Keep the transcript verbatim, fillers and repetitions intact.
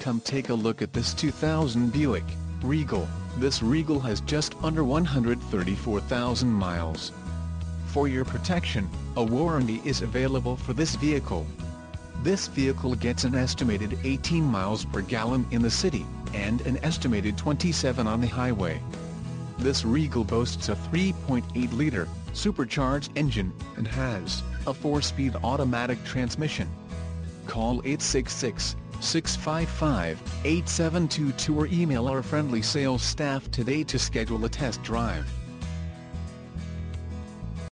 Come take a look at this two thousand Buick Regal. This Regal has just under one hundred thirty-four thousand miles. For your protection, a warranty is available for this vehicle. This vehicle gets an estimated eighteen miles per gallon in the city, and an estimated twenty-seven on the highway. This Regal boasts a three point eight liter supercharged engine, and has a four-speed automatic transmission. Call eight six six, six five five, eight seven two two or email our friendly sales staff today to schedule a test drive.